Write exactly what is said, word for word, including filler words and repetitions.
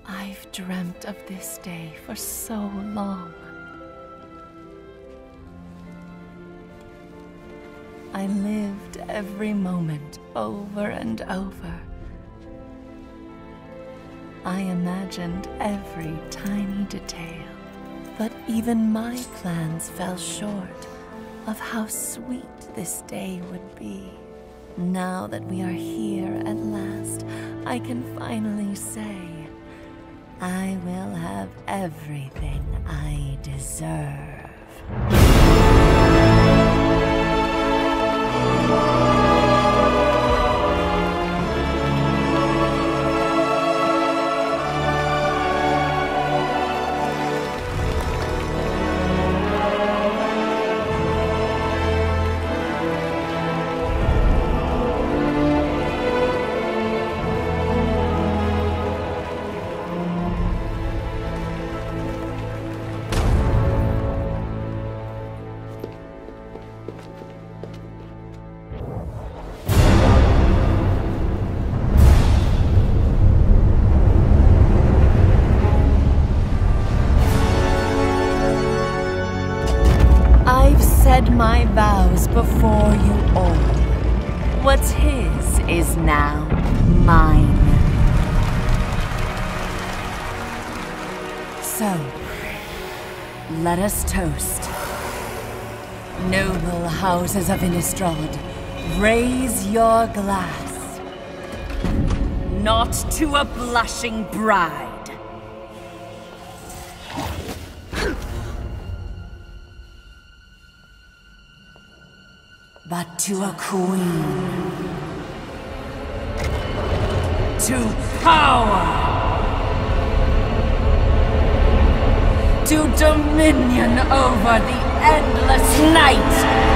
I've dreamt of this day for so long. I lived every moment over and over. I imagined every tiny detail, but even my plans fell short of how sweet this day would be. Now that we are here at last, I can finally say, I will have everything I deserve. My vows before you all. What's his is now mine. So, let us toast. Noble houses of Innistrad, raise your glass. Not to a blushing bride, but to a queen. To power. To dominion over the endless night.